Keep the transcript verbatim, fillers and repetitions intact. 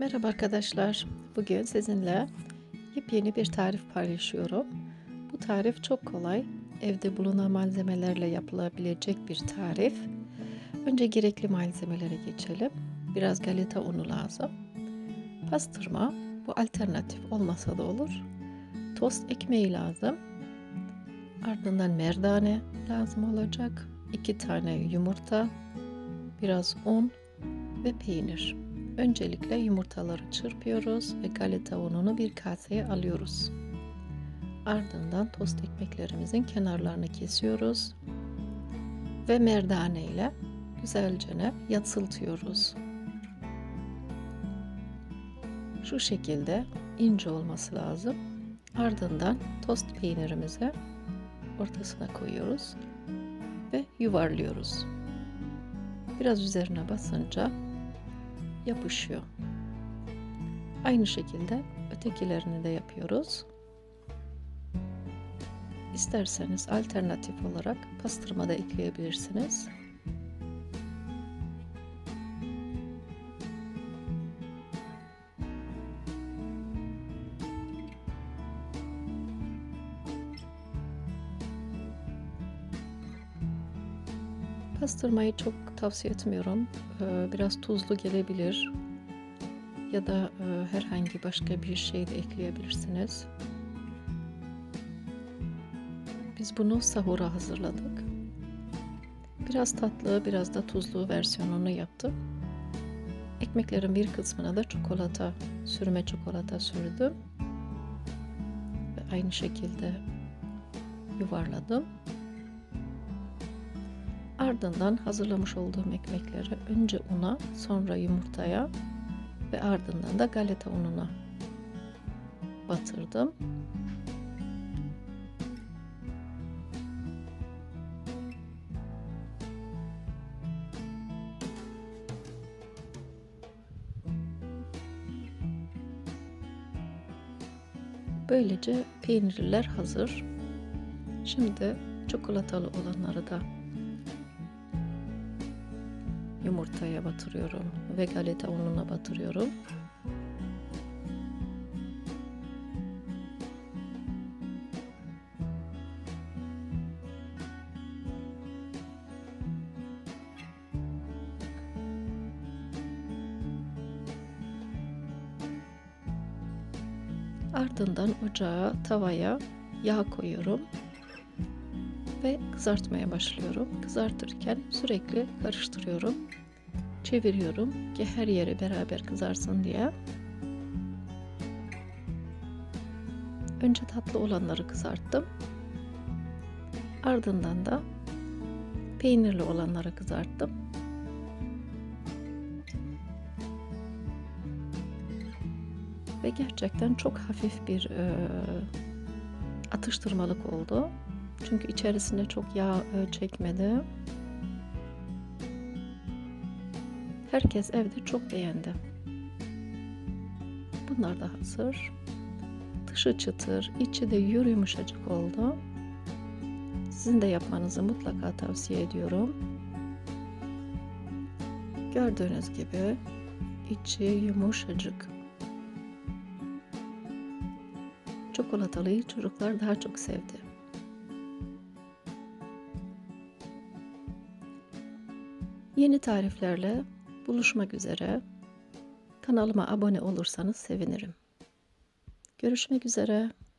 Merhaba arkadaşlar. Bugün sizinle yepyeni bir tarif paylaşıyorum. Bu tarif çok kolay. Evde bulunan malzemelerle yapılabilecek bir tarif. Önce gerekli malzemelere geçelim. Biraz galeta unu lazım. Pastırma, bu alternatif olmasa da olur. Tost ekmeği lazım. Ardından merdane lazım olacak. iki tane yumurta, biraz un ve peynir. Öncelikle yumurtaları çırpıyoruz ve galeta ununu bir kaseye alıyoruz. Ardından tost ekmeklerimizin kenarlarını kesiyoruz ve merdane ile güzelce yatsıltıyoruz. Şu şekilde ince olması lazım. Ardından tost peynirimizi ortasına koyuyoruz ve yuvarlıyoruz. Biraz üzerine basınca yapışıyor. Aynı şekilde ötekilerini de yapıyoruz. İsterseniz alternatif olarak pastırma da ekleyebilirsiniz. Pastırmayı çok tavsiye etmiyorum. Biraz tuzlu gelebilir ya da herhangi başka bir şey de ekleyebilirsiniz. Biz bunu sahura hazırladık. Biraz tatlı, biraz da tuzlu versiyonunu yaptım. Ekmeklerin bir kısmına da çikolata, sürme çikolata sürdüm. Ve aynı şekilde yuvarladım. Ardından hazırlamış olduğum ekmekleri önce una, sonra yumurtaya ve ardından da galeta ununa batırdım. Böylece peynirler hazır. Şimdi çikolatalı olanları da yumurtaya batırıyorum ve galeta ununa batırıyorum. Ardından ocağa, tavaya yağ koyuyorum ve kızartmaya başlıyorum. Kızartırken sürekli karıştırıyorum, çeviriyorum ki her yeri beraber kızarsın diye. Önce tatlı olanları kızarttım. Ardından da peynirli olanları kızarttım. Ve gerçekten çok hafif bir e, atıştırmalık oldu. Çünkü içerisinde çok yağ e, çekmedi. Herkes evde çok beğendi. Bunlar da hazır. Dışı çıtır, içi de yumuşacık oldu. Sizin de yapmanızı mutlaka tavsiye ediyorum. Gördüğünüz gibi içi yumuşacık. Çikolatalıyı çocuklar daha çok sevdi. Yeni tariflerle buluşmak üzere. Kanalıma abone olursanız sevinirim. Görüşmek üzere.